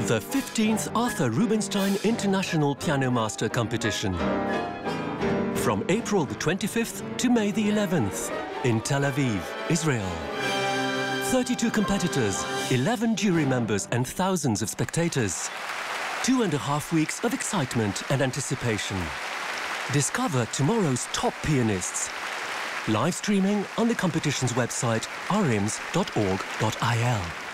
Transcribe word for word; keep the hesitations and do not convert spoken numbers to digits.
The fifteenth Arthur Rubinstein International Piano Master Competition. From April the twenty-fifth to May the eleventh in Tel Aviv, Israel. thirty-two competitors, eleven jury members and thousands of spectators. Two and a half weeks of excitement and anticipation. Discover tomorrow's top pianists. Live streaming on the competition's website, arims dot org dot I L.